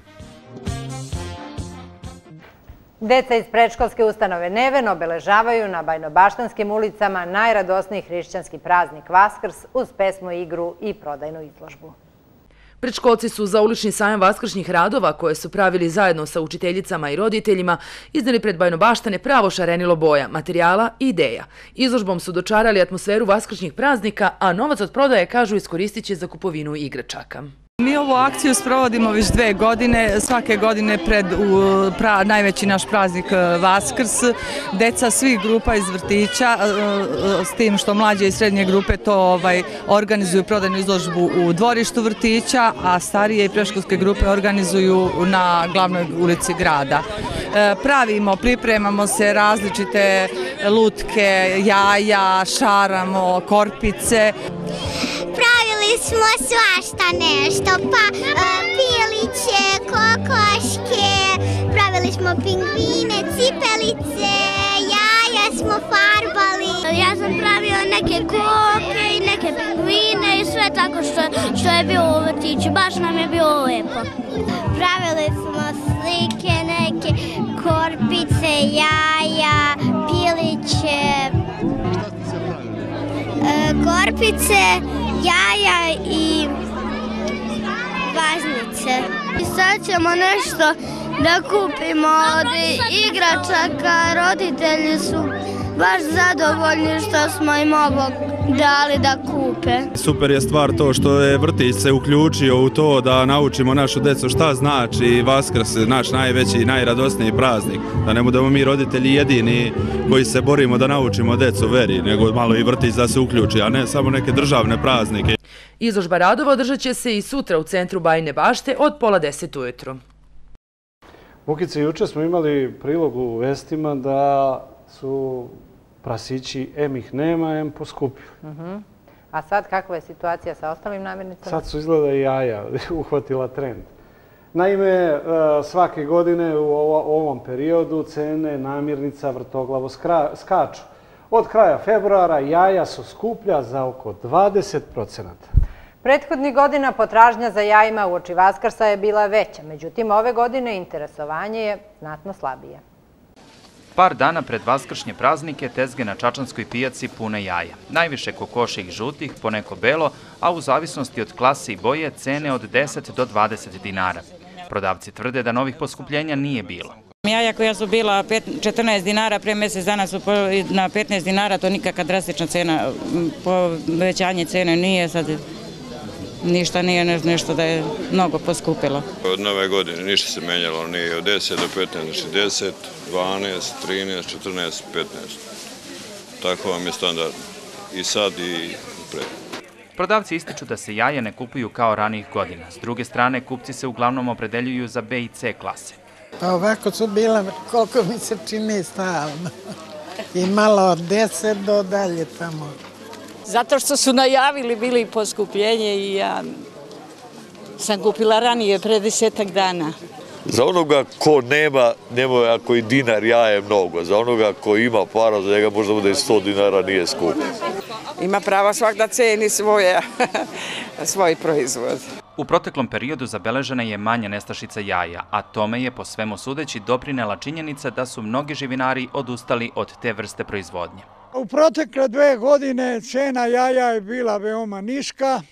Deca iz predškolske ustanove Neven obeležavaju na bajnobaštanskim ulicama najradosniji hrišćanski praznik Vaskrs uz pesmu, igru i prodajnu izložbu. Predškolci su za ulični sajam vaskršnjih radova, koje su pravili zajedno sa učiteljicama i roditeljima, izneli pred Bajnobaštane pravo šarenilo boja, materijala i ideja. Izložbom su dočarali atmosferu vaskršnjih praznika, a novac od prodaje, kažu, iskoristit će za kupovinu igračaka. Mi ovu akciju sprovodimo već 2 godine, svake godine pred najveći naš praznik Vaskrs. Deca svih grupa iz vrtića, s tim što mlađe i srednje grupe to organizuju prodajnu izložbu u dvorištu vrtića, a starije i predškolske grupe organizuju na glavnoj ulici grada. Pripremamo se različite lutke, jaja, šaramo, korpice. Pravili smo svašta nešto, pa piliće, kokoške, pravili smo pingvine, cipelice, jaja smo farbali. Ja sam pravio neke koke i neke pingvine i sve tako što je bilo u vrtiću, baš nam je bilo lepo. Pravili smo slike, neke korpice, jaja, piliće, korpice, jaja i vaznice. I sad ćemo nešto da kupimo od igračaka. Roditelji su baš zadovoljni što smo im ovo dali da kupe. Super je stvar to što je vrtić se uključio u to da naučimo našu decu šta znači Vaskrs, naš najveći i najradosniji praznik. Da ne budemo mi roditelji jedini koji se borimo da naučimo decu veri, nego malo i vrtić da se uključi, a ne samo neke državne praznike. Izložba radova održat će se i sutra u centru Bajine Bašte od 9:30 ujutru. Vukice, juče smo imali prilog u vestima da su prasići, em ih nema, em poskupili. A sad kakva je situacija sa ostalim namirnicama? Sad su izgleda i jaja uhvatila trend. Naime, svake godine u ovom periodu cene namirnica vrtoglavo skaču. Od kraja februara jaja su skuplja za oko 20%. Prethodnih godina potražnja za jajima uoči Vaskrsa je bila veća, međutim ove godine interesovanje je znatno slabije. Par dana pred vaskršnje praznike tezge na čačanskoj pijaci pune jaja. Najviše kokoših žutih, poneko belo, a u zavisnosti od klase i boje cene od 10 do 20 dinara. Prodavci tvrde da novih poskupljenja nije bilo. Jaja koja su bila 14 dinara, pre mjesec dana su na 15 dinara, to nikakva drastična cena, povećanje cene nije sad. Ništa nije nešto da je mnogo poskupilo. Od nove godine ništa se menjalo, ni od 10 do 15, znači 10, 12, 13, 14, 15. Tako vam je standard i sad i pred. Prodavci ističu da se jaja ne kupuju kao ranijih godina. S druge strane, kupci se uglavnom opredeljuju za B i C klase. Pa ovako su bila, koliko mi se čini, stalno. I malo od 10 do dalje tamo. Zato što su najavili bili poskupljenje i ja sam kupila ranije, pre 10 dana. Za onoga ko nema, ako i dinar jaje mnogo. Za onoga ko ima para, za njega možda bude i 100 dinara, nije skupo. Ima pravo svak da ceni svoj proizvod. U proteklom periodu zabeležena je manja nestašica jaja, a tome je po svemu sudeći doprinela činjenica da su mnogi živinari odustali od te vrste proizvodnje. U protekle 2 godine cena jaja je bila veoma niska.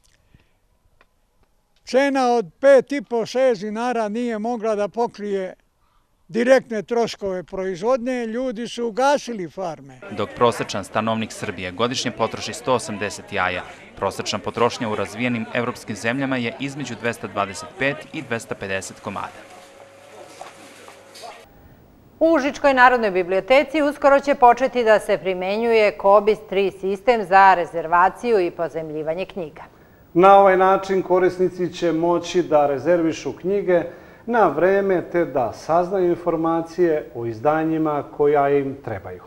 Cena od 5,5-6 dinara nije mogla da pokrije direktne troškove proizvodnje, ljudi su ugasili farme. Dok prosečan stanovnik Srbije godišnje potroši 180 jaja, prosečna potrošnja u razvijenim evropskim zemljama je između 225 i 250 komada. U Užičkoj narodnoj biblioteci uskoro će početi da se primenjuje COBIS 3 sistem za rezervaciju i pozajmljivanje knjiga. Na ovaj način korisnici će moći da rezervišu knjige na vreme te da saznaju informacije o izdanjima koja im trebaju.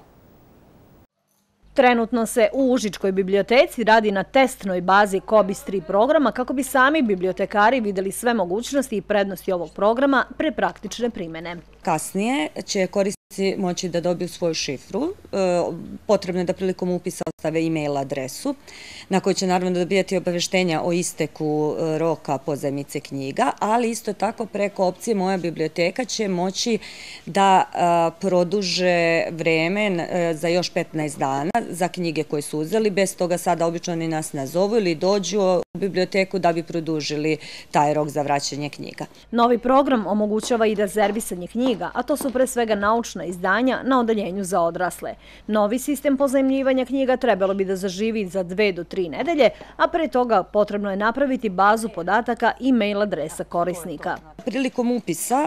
Trenutno se u Užičkoj biblioteci radi na testnoj bazi COBIS 3 programa kako bi sami bibliotekari videli sve mogućnosti i prednosti ovog programa pre praktične primene. Kasnije će korisnici moći da dobiju svoju šifru. Potrebno je da prilikom upisa ostave e-mail adresu na kojoj će naravno dobijati obaveštenja o isteku roka pozajmice knjiga, ali isto tako preko opcije Moja biblioteka će moći da produže vreme za još 15 dana za knjige koje su uzeli. Bez toga sada obično oni nas nazovu ili dođu u biblioteku da bi produžili taj rok za vraćanje knjiga. Novi program omogućava i rezervisanje knjiga, a to su pre svega naučna izdanja na odeljenju za odrasle. Novi sistem pozajmljivanja knjiga trebalo bi da zaživi za 2 do 3 nedelje, a pre toga potrebno je napraviti bazu podataka i mail adresa korisnika. Prilikom upisa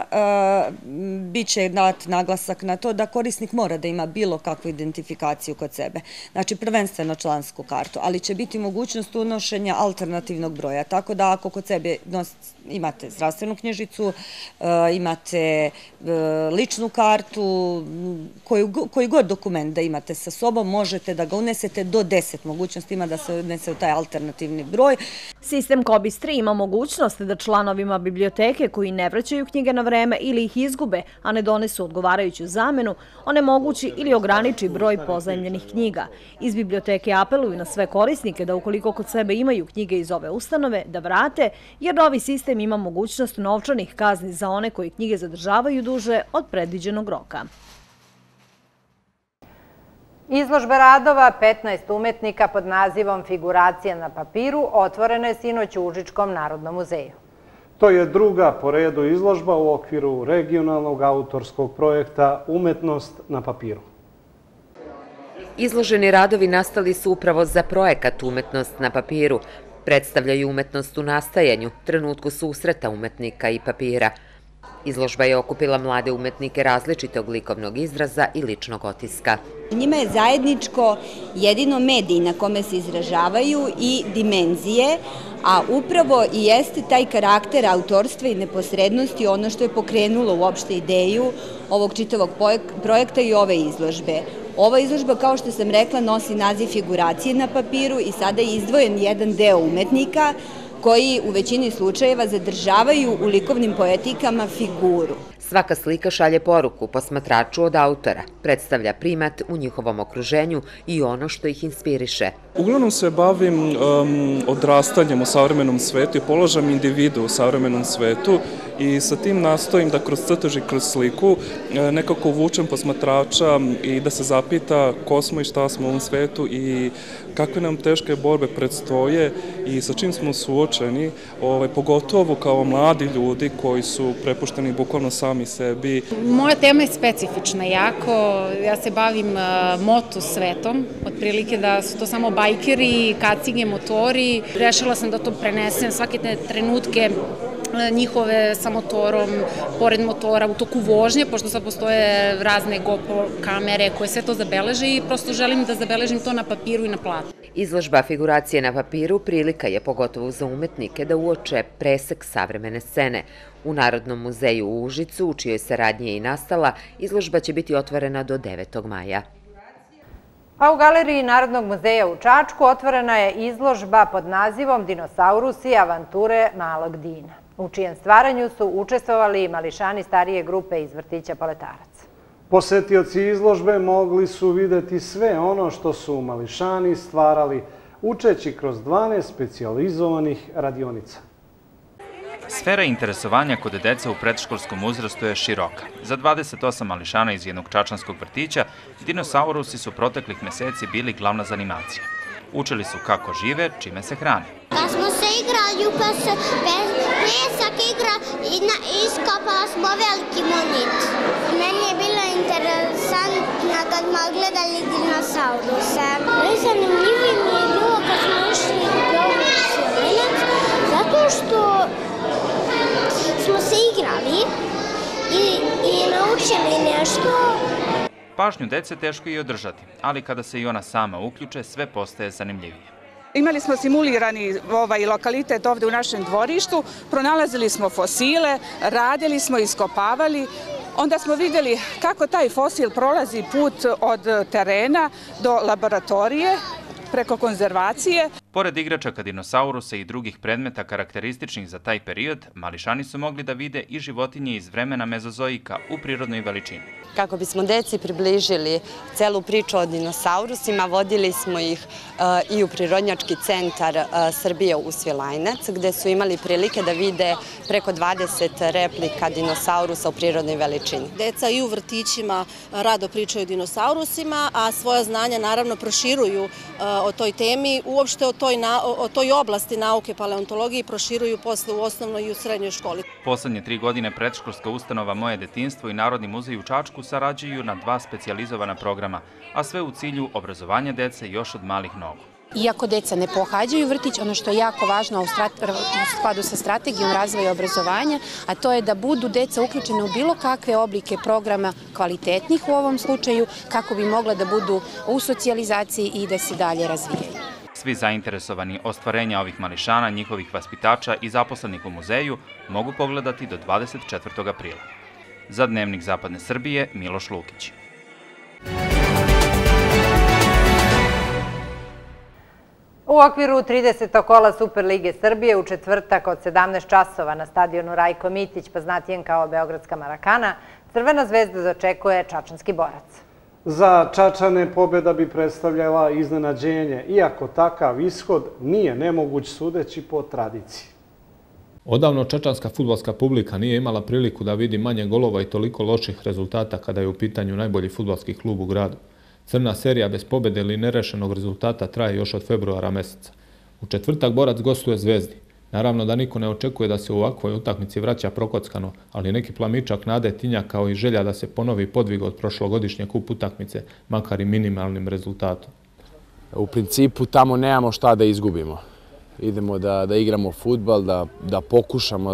biće dat naglasak na to da korisnik mora da ima bilo kakvu identifikaciju kod sebe. Znači prvenstveno člansku kartu, ali će biti mogućnost unošenja alternativnog broja. Tako da ako kod sebe imate zdravstvenu knjižicu, imate ličnu kartu, koji god dokument da imate sa sobom, možete da ga unesete do 10 mogućnosti ima da se unese u taj alternativni broj. Sistem COBIS 3 ima mogućnost da članovima biblioteke koji ne vraćaju knjige na vreme ili ih izgube, a ne donesu odgovarajuću zamenu, onemogući ili ograniči broj pozajmljenih knjiga. Iz biblioteke apeluju na sve korisnike da ukoliko kod sebe imaju knjige iz ove ustanove, da vrate, jer novi sistem ima mogućnost novčanih kazni za one koji knjige zadržavaju duže od predviđenog roka. Izložba radova 15 umetnika pod nazivom Figuracija na papiru otvorena je sinoć u Užičkom narodnom muzeju. To je druga po redu izložba u okviru regionalnog autorskog projekta Umetnost na papiru. Izloženi radovi nastali su upravo za projekat Umetnost na papiru. Predstavljaju umetnost u nastajanju, trenutku susreta umetnika i papira. Izložba je okupila mlade umetnike različitog likovnog izraza i ličnog otiska. Njima je zajedničko jedino medij na kome se izražavaju i dimenzije, a upravo i jeste taj karakter autorstva i neposrednosti ono što je pokrenulo uopšte ideju ovog čitavog projekta i ove izložbe. Ova izložba, kao što sam rekla, nosi naziv Figuracije na papiru i sada je izdvojen jedan deo umetnika koji u većini slučajeva zadržavaju u likovnim poetikama figuru. Svaka slika šalje poruku posmatraču od autora, predstavlja primat u njihovom okruženju i ono što ih inspiriše. Uglavnom se bavim odrastanjem u savremenom svetu i položajem individu u savremenom svetu i sa tim nastojim da kroz crtež i kroz sliku nekako uvučem posmatrača i da se zapita ko smo i šta smo u ovom svetu i kakve nam teške borbe predstoje i sa čim smo suočeni, pogotovo kao mladi ljudi koji su prepušteni bukvalno sami sami sebi. Moja tema je specifična jako. Ja se bavim moto svetom, otprilike da su to samo bajkeri, kacige, motori. Rešila sam da to prenesem svake te trenutke njihove sa motorom, pored motora, u toku vožnje, pošto sad postoje razne GoPro kamere koje sve to zabeleže i prosto želim da zabeležim to na papiru i na platu. Izložba figuracije na papiru prilika je pogotovo za umetnike da uoče presek savremene scene. U Narodnom muzeju u Užicu, u čijoj saradnji je i nastala, izložba će biti otvorena do 9. maja. A u Galeriji Narodnog muzeja u Čačku otvorena je izložba pod nazivom Dinosaurusi avanture malog Dina, u čijem stvaranju su učestvovali i mališani starije grupe iz vrtića Poletarac. Posetioci izložbe mogli su videti sve ono što su mališani stvarali, učeći kroz 12 specijalizovanih radionica. Sfera interesovanja kod deca u predškolskom uzrastu je široka. Za 28 mališana iz jednog čačanskog vrtića, dinosaurusi su proteklih meseci bili glavna zanimacija. Učili su kako žive, čime se hrane. Kad smo se igrali, pa se pesak igra i iskopala smo veliki monit. Meni je bilo interesantno kad smo gledali dinosauruse. Najzanimljivije mi je bilo kad smo išli u Beograd Selinac, zato što smo se igrali i naučili nešto. Pažnju dece teško je i održati, ali kada se i ona sama uključe, sve postaje zanimljivije. Imali smo simulirani lokalitet ovde u našem dvorištu, pronalazili smo fosile, radili smo, iskopavali. Onda smo vidjeli kako taj fosil prolazi put od terena do laboratorije, preko konzervacije. Pored igračaka dinosaurusa i drugih predmeta karakterističnih za taj period, mališani su mogli da vide i životinje iz vremena mezozoika u prirodnoj veličini. Kako bismo deci približili celu priču o dinosaurusima, vodili smo ih i u Prirodnjački centar Srbije u Svilajnac, gde su imali prilike da vide preko 20 replika dinosaurusa u prirodnoj veličini. Deca i u vrtićima rado pričaju o dinosaurusima, a svoja znanja naravno proširuju o toj temi, uopšte o toj oblasti nauke paleontologije proširuju posle u osnovnoj i u srednjoj školi. Poslednje 3 godine predškolska ustanova Moje detinjstvo i Narodni muzej u Čačku sarađuju na 2 specijalizovana programa, a sve u cilju obrazovanja dece još od malih nogu. Iako deca ne pohađaju vrtić, ono što je jako važno u skladu sa strategijom razvoja i obrazovanja, a to je da budu deca uključene u bilo kakve oblike programa kvalitetnih u ovom slučaju, kako bi mogla da budu u socijalizaciji i da se dalje razvijaju. Svi zainteresovani ostvarenja ovih mališana, njihovih vaspitača i zaposlenih u muzeju mogu pogledati do 24. aprila. Za Dnevnik Zapadne Srbije, Miloš Lukić. U okviru 30. kola Superlige Srbije u četvrtak od 17 časova na stadionu Rajko Mitić, poznatijem kao Beogradska Marakana, Crvena zvezda dočekuje čačanski Borac. Za Čačane pobjeda bi predstavljala iznenađenje, iako takav ishod nije nemoguć sudeći po tradiciji. Odavno čačanska fudbalska publika nije imala priliku da vidi manje golova i toliko loših rezultata kada je u pitanju najbolji fudbalski klub u gradu. Crna serija bez pobjede ili nerešenog rezultata traje još od februara meseca. U četvrtak Borac gostuje Zvezdi. Naravno da niko ne očekuje da se u ovakvoj utakmici vraća prokockano, ali neki plamičak nade tinja kao i želja da se ponovi podvig od prošlogodišnje kup utakmice, makar i minimalnim rezultatom. U principu tamo nemamo šta da izgubimo. Idemo da igramo fudbal, da pokušamo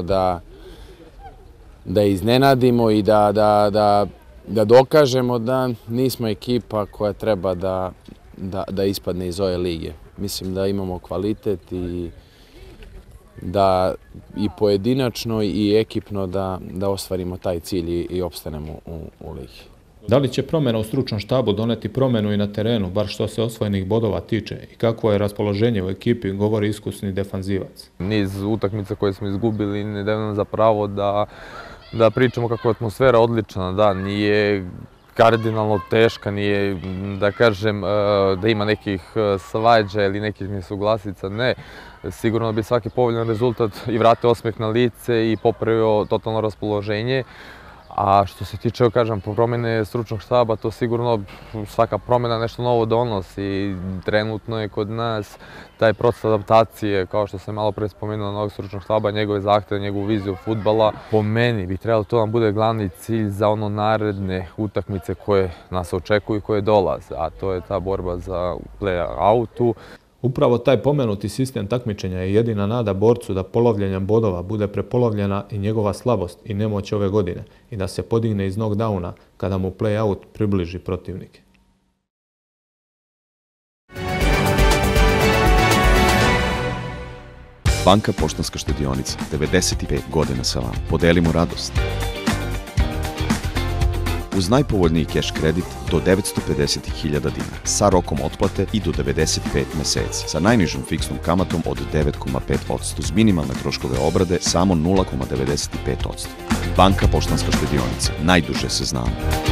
da iznenadimo i da dokažemo da nismo ekipa koja treba da ispadne iz ove lige. Mislim da imamo kvalitet i da i pojedinačno i ekipno da ostvarimo taj cilj i opstanemo u ligi. Da li će promjena u stručnom štabu doneti promjenu i na terenu, bar što se osvojenih bodova tiče, i kakvo je raspoloženje u ekipi, govori iskusni defanzivac. Niz utakmica koje smo izgubili ne daje nam za pravo da pričamo kako je atmosfera odlična, da nije kardinalno teška, nije da kažem da ima nekih svađa ili nekih nesuglasica, ne. Sigurno bi svaki povoljan rezultat i vratio osmeh na lice i popravio totalno raspoloženje, A što se tiče, kažem, po promjene stručnog štaba, to sigurno svaka promjena nešto novo donosi. Trenutno je kod nas taj proces adaptacije, kao što sam malo pre spomenuo, novog stručnog štaba, njegove zahteve, njegovu viziju fudbala. Po meni bi trebalo to nam bude glavni cilj za ono naredne utakmice koje nas očekuju i koje dolaze, a to je ta borba za play-outu. Upravo taj pomenuti sistem takmičenja je jedina nada borcu da polovljenjem bodova bude prepolovljena i njegova slabost i nemoć ove godine i da se podigne iz knockdowna kada mu play-out približi protivnike. Banka Poštanska štedionica, 95 godina sa vama. Podelimo radost. Uz najpovoljniji keš kredit do 950.000 dinara, sa rokom otplate i do 95 meseci, sa najnižom fiksnom kamatom od 9,5%, uz minimalne troškove obrade samo 0,95%. Banka Poštanska štedionica, najduže se znamo.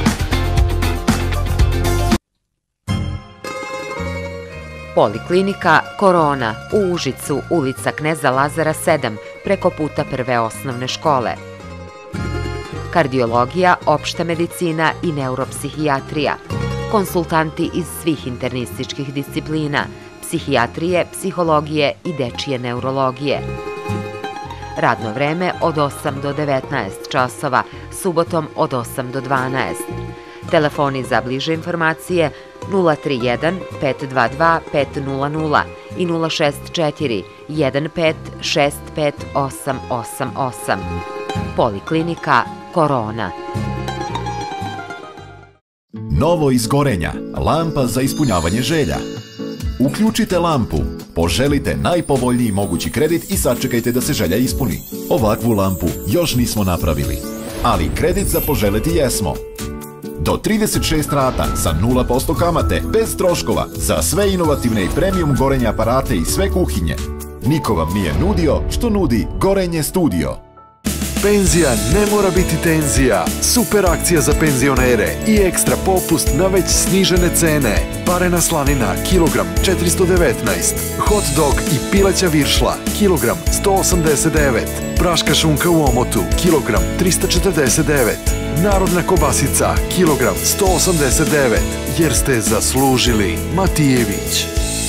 Poliklinika Korona u Užicu, ulica Kneza Lazara 7, preko puta prve osnovne škole. Kardiologija, opšta medicina i neuropsihijatrija. Konsultanti iz svih internističkih disciplina, psihijatrije, psihologije i dečije neurologije. Radno vreme od 8 do 19 časova, subotom od 8 do 12. Telefoni za bliže informacije 031 522 500 i 064 15 65 888. Poliklinika Korona. Novo iz Gorenja, lampa za ispunjavanje želja. Uključite lampu, poželite najpovoljniji mogući kredit i sačekajte da se želja ispuni. Ovakvu lampu još nismo napravili, ali kredit za poželiti jesmo. Do 36 rata sa 0% kamate, bez troškova, za sve inovativne i premium Gorenje aparate i sve kuhinje. Niko vam nije nudio što nudi Gorenje Studio. Penzija ne mora biti tenzija. Super akcija za penzionere i ekstra popust na već snižene cene. Parena slanina, kilogram 419. Hot dog i pileća viršla, kilogram 189. Praška šunka u omotu, kilogram 349. Narodna kobasica, kilogram 189. Jer ste zaslužili. Matijević.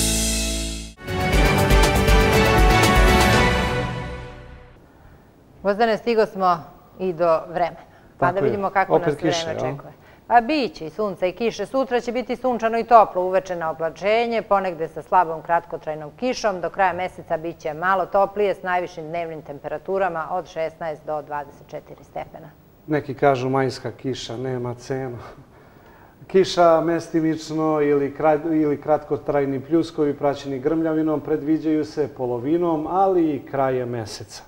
Gvozdane, stigo smo i do vremena. Pa da vidimo kako nas vreme očekuje. Pa biće i sunca i kiše. Sutra će biti sunčano i toplo, uveče na oblačenje, ponegde sa slabom kratkotrajnom kišom. Do kraja meseca biće malo toplije s najvišim dnevnim temperaturama od 16 do 24 stepena. Neki kažu majska kiša, nema cenu. Kiša mestimično ili kratkotrajni pljuskovi praćeni grmljavinom predviđaju se polovinom, ali i krajem meseca.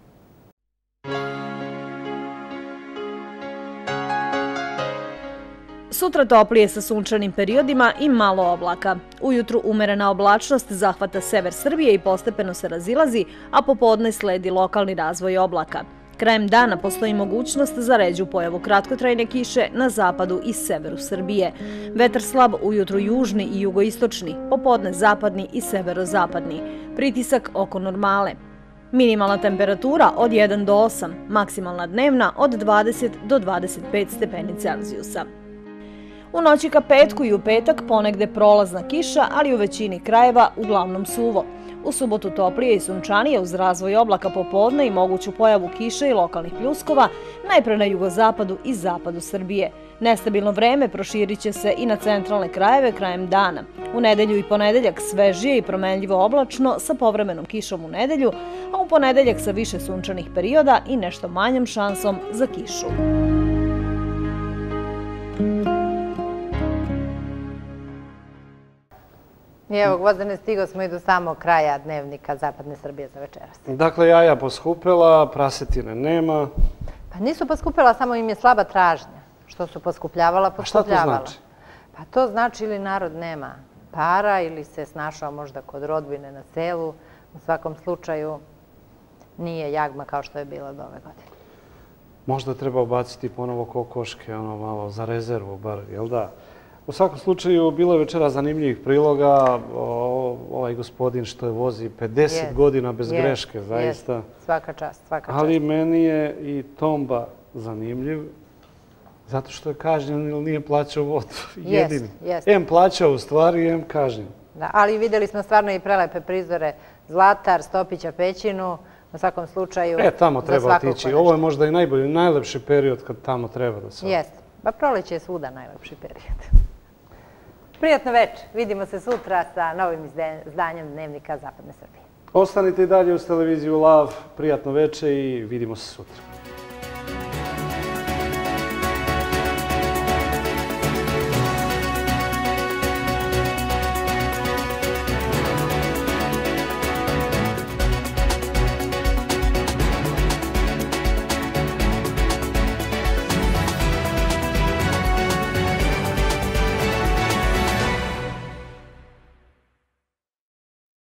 Sutra toplije sa sunčanim periodima i malo oblaka. Ujutru umerena oblačnost zahvata sever Srbije i postepeno se razilazi, a popodne sledi lokalni razvoj oblaka. Krajem dana postoji mogućnost za ređu pojavu kratkotrajne kiše na zapadu i severu Srbije. Vetar slab ujutru južni i jugoistočni, popodne zapadni i severozapadni. Pritisak oko normale. Minimalna temperatura od 1 do 8, maksimalna dnevna od 20 do 25 stepeni Celzijusa. U noći ka petku i u petak ponegde prolazna kiša, ali u većini krajeva uglavnom suvo. U subotu toplije i sunčanije uz razvoj oblaka popodne i moguću pojavu kiše i lokalnih pljuskova, najpre na jugozapadu i zapadu Srbije. Nestabilno vreme proširit će se i na centralne krajeve krajem dana. U nedelju i ponedeljak svežije i promenljivo oblačno sa povremenom kišom u nedelju, a u ponedeljak sa više sunčanih perioda i nešto manjom šansom za kišu. I evo, Gvozdane, stigo smo i do samog kraja dnevnika Zapadne Srbije za večeras. Dakle, jaja poskupela, prasetine nema. Pa nisu poskupela, samo im je slaba tražnja. Što su poskupljavala, poskupljavala. A šta to znači? Pa to znači ili narod nema para ili se snašao možda kod rodbine na selu. U svakom slučaju nije jagma kao što je bila do ove godine. Možda treba ubaciti ponovo kokoške, ono malo za rezervu bar, jel da? U svakom slučaju, bilo je večera zanimljivih priloga. Ovaj gospodin što je vozi 50 godina bez greške, zaista. Svaka čast, svaka čast. Ali meni je i Tomba zanimljiv. Zato što je kažnjen ili nije plaćao vodu. Jedini. Em plaćao u stvari, em kažnjen. Ali videli smo stvarno i prelepe prizore Zlatar, Stopića, Pećinu, u svakom slučaju za svakog tamo treba otići. Ovo je možda i najbolji, najlepši period kad tamo treba da se... Jeste. Pa proleće je svuda najlepši period. Prijatno večer. Vidimo se sutra sa novim izdanjem Dnevnika Zapadne Srbije. Ostanite i dalje uz televiziju Lav. Prijatno večer i vidimo se sutra.